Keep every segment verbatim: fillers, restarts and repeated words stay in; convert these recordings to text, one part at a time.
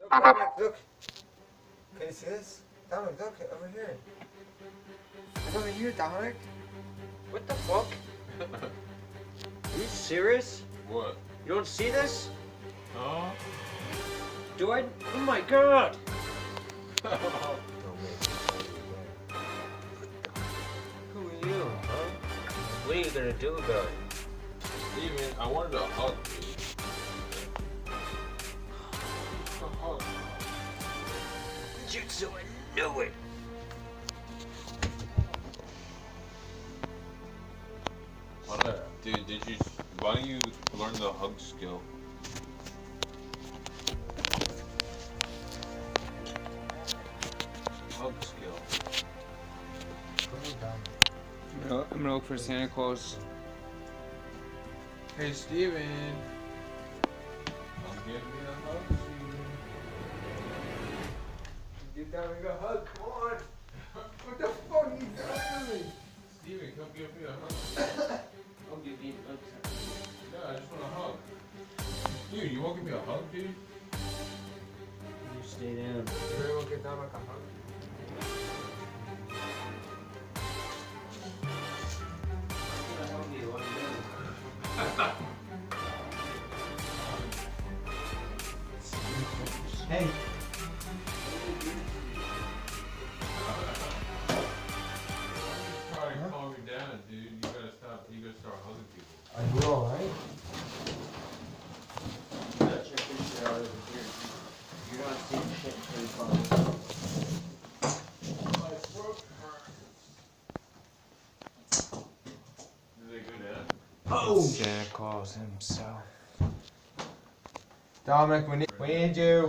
Look, Dominic, look. Can you see this? Dominic, look, over here. Look over here, Dominic. What the fuck? Are you serious? What? You don't see this? Huh? Do I? Oh my god! No, wait. Who are you, huh? What are you gonna do about it? Steven, I wanted a hug, dude. A hug. Jutsu, I knew it! What? Dude, did you? Why don't you learn the hug skill? Hug skill. I'm gonna, I'm gonna look for Santa Claus. Hey, Steven. Come give me a hug, Steven. Give Dominic a hug, come on. What the fuck are you doing? Steven, come give me a hug. I'll give you a hug. Yeah, I just want a hug. Dude, you won't give me a hug, dude? You stay down. You really want to give Dominic a hug? I'm gonna hug you. I'm down. Hey. Trying to calm me down, dude. You gotta stop. You gotta start hugging people. Are you alright? You gotta check this shit out over here. You're not seeing shit until you follow. My throat hurts. Did they go down? Oh! Santa Claus himself. Dominic, we need, we need you.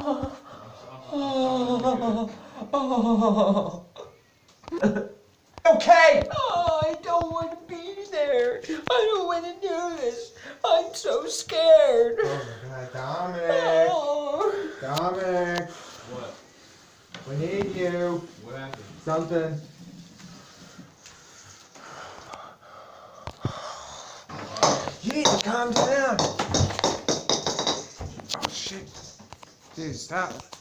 Okay! Oh, I don't want to be there. I don't want to do this. I'm so scared. Oh my god, Dominic! Oh. Dominic! What? We need you. What happened? Something. You need to calm down. Oh shit. Dude, stop.